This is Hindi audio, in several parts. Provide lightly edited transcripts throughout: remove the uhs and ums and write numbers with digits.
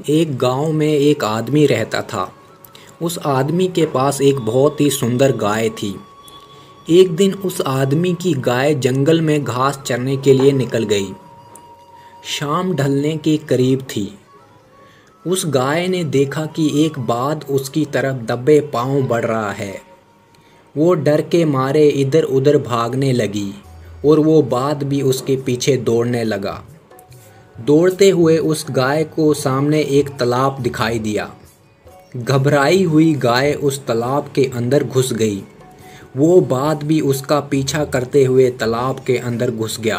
एक गांव में एक आदमी रहता था। उस आदमी के पास एक बहुत ही सुंदर गाय थी। एक दिन उस आदमी की गाय जंगल में घास चरने के लिए निकल गई। शाम ढलने के करीब थी। उस गाय ने देखा कि एक बाघ उसकी तरफ दबे पांव बढ़ रहा है। वो डर के मारे इधर उधर भागने लगी और वो बाघ भी उसके पीछे दौड़ने लगा। दौड़ते हुए उस गाय को सामने एक तालाब दिखाई दिया। घबराई हुई गाय उस तालाब के अंदर घुस गई। वो बाघ भी उसका पीछा करते हुए तालाब के अंदर घुस गया।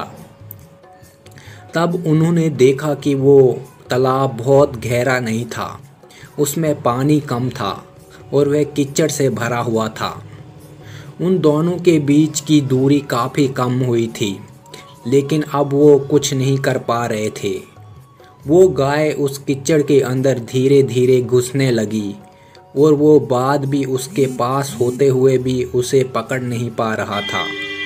तब उन्होंने देखा कि वो तालाब बहुत गहरा नहीं था, उसमें पानी कम था और वह कीचड़ से भरा हुआ था। उन दोनों के बीच की दूरी काफ़ी कम हुई थी, लेकिन अब वो कुछ नहीं कर पा रहे थे। वो गाय उस कीचड़ के अंदर धीरे धीरे घुसने लगी और वो बाघ भी उसके पास होते हुए भी उसे पकड़ नहीं पा रहा था।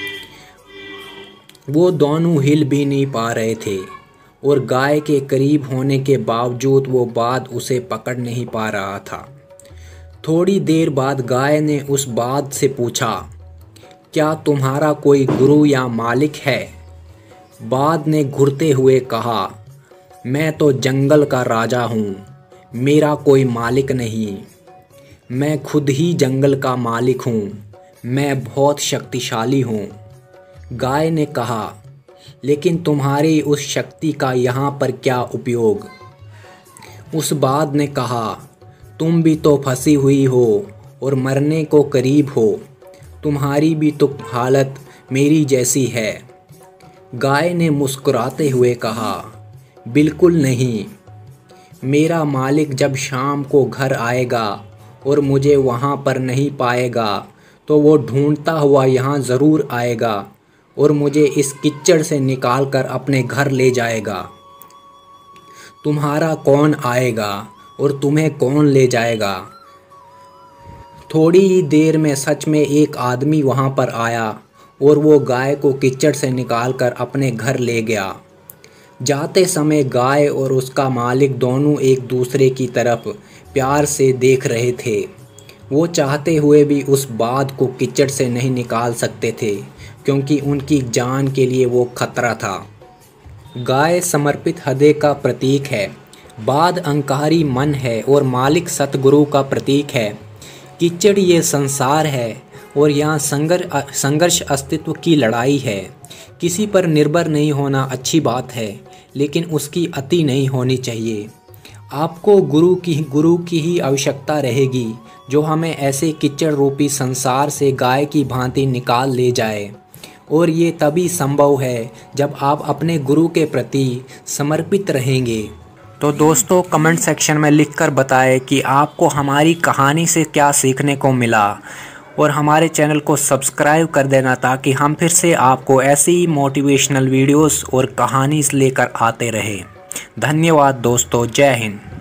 वो दोनों हिल भी नहीं पा रहे थे और गाय के करीब होने के बावजूद वो बाघ उसे पकड़ नहीं पा रहा था। थोड़ी देर बाद गाय ने उस बाघ से पूछा, क्या तुम्हारा कोई गुरु या मालिक है? बाघ ने घुरते हुए कहा, मैं तो जंगल का राजा हूँ, मेरा कोई मालिक नहीं। मैं खुद ही जंगल का मालिक हूँ, मैं बहुत शक्तिशाली हूँ। गाय ने कहा, लेकिन तुम्हारी उस शक्ति का यहाँ पर क्या उपयोग? उस बाघ ने कहा, तुम भी तो फंसी हुई हो और मरने को करीब हो। तुम्हारी भी तो हालत मेरी जैसी है। गाय ने मुस्कुराते हुए कहा, बिल्कुल नहीं। मेरा मालिक जब शाम को घर आएगा और मुझे वहाँ पर नहीं पाएगा तो वो ढूंढता हुआ यहाँ ज़रूर आएगा और मुझे इस कीचड़ से निकाल कर अपने घर ले जाएगा। तुम्हारा कौन आएगा और तुम्हें कौन ले जाएगा? थोड़ी ही देर में सच में एक आदमी वहाँ पर आया और वो गाय को कीचड़ से निकाल कर अपने घर ले गया। जाते समय गाय और उसका मालिक दोनों एक दूसरे की तरफ प्यार से देख रहे थे। वो चाहते हुए भी उस बाघ को कीचड़ से नहीं निकाल सकते थे, क्योंकि उनकी जान के लिए वो खतरा था। गाय समर्पित हृदय का प्रतीक है, बाघ अहंकारी मन है और मालिक सतगुरु का प्रतीक है। कीचड़ ये संसार है और यहाँ संघर्ष अस्तित्व की लड़ाई है। किसी पर निर्भर नहीं होना अच्छी बात है, लेकिन उसकी अति नहीं होनी चाहिए। आपको गुरु की ही आवश्यकता रहेगी, जो हमें ऐसे कीचड़ रूपी संसार से गाय की भांति निकाल ले जाए। और ये तभी संभव है जब आप अपने गुरु के प्रति समर्पित रहेंगे। तो दोस्तों, कमेंट सेक्शन में लिखकर बताएं कि आपको हमारी कहानी से क्या सीखने को मिला, और हमारे चैनल को सब्सक्राइब कर देना ताकि हम फिर से आपको ऐसी मोटिवेशनल वीडियोस और कहानी लेकर आते रहें। धन्यवाद दोस्तों, जय हिंद।